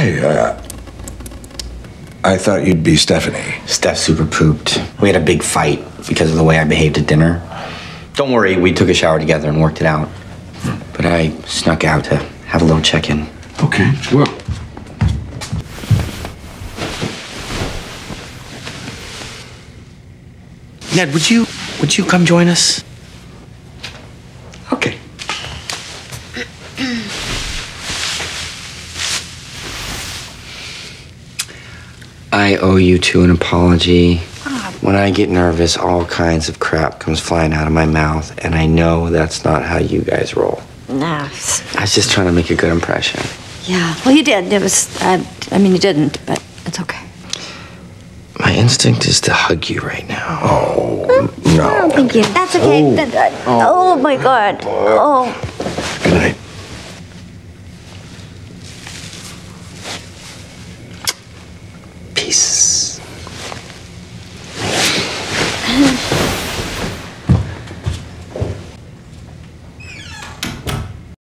Hey, I thought you'd be Stephanie. Steph super pooped. We had a big fight because of the way I behaved at dinner. Don't worry, we took a shower together and worked it out. But I snuck out to have a little check-in. Okay, well. Ned, would you come join us? Okay. I owe you two an apology. When I get nervous, all kinds of crap comes flying out of my mouth, and I know that's not how you guys roll. No. I was just trying to make a good impression. Yeah, well, you did. It was, I mean, you didn't, but it's okay. My instinct is to hug you right now. Oh, no. I don't think you. That's okay. Oh my God. Oh.